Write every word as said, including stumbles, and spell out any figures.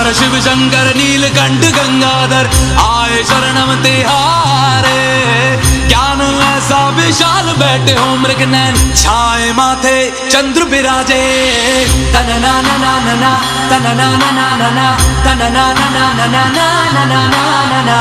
हर शिव शंकर नीलकंठ गंगाधर आए शरणम तिहारे। ज्ञान ऐसा विशाल बैठे हो मृग नैन छाए माथे चंद्र बिराजे। तन ना ना ना ना तन ना ना ना ना तन ना ना ना ना ना ना ना ना।